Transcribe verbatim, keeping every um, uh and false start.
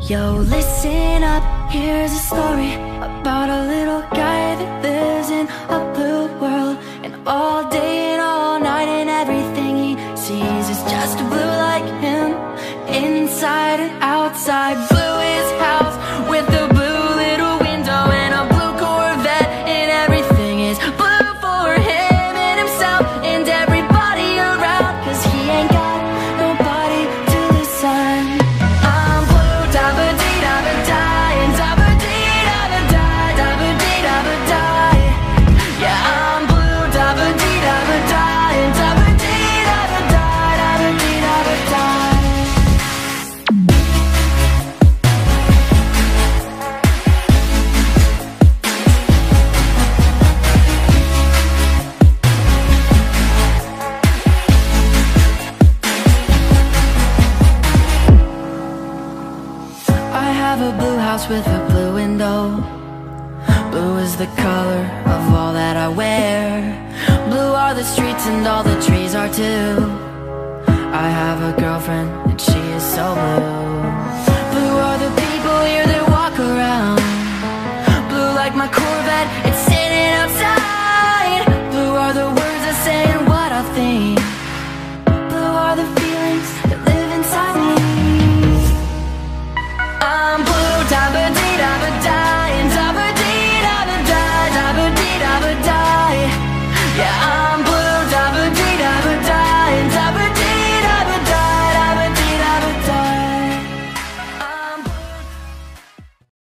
Yo, listen up, here's a story about a little guy that lives in a blue world. And all day and all night and everything he sees is just blue like him. Inside and outside, blue his house with a blue little window and a blue Corvette. And everything is blue for him and himself and everybody around, cause he ain't got nobody to listen. I'm blue, da-ba-dee-da-ba-die, and da-ba-dee-da-ba-die, da-ba-dee-da-ba-die. Yeah, I'm blue, da-ba-dee-da-ba-die, and da-ba-dee-da-ba-die, da-ba-dee-da-ba-die. I have a blue house with a blue window. Blue is the color of all that I wear. Blue are the streets and all the trees are too. I have a girlfriend and she is so blue. Blue are the people here that walk around. Blue like my Corvette, it's sitting outside. Blue are the words I say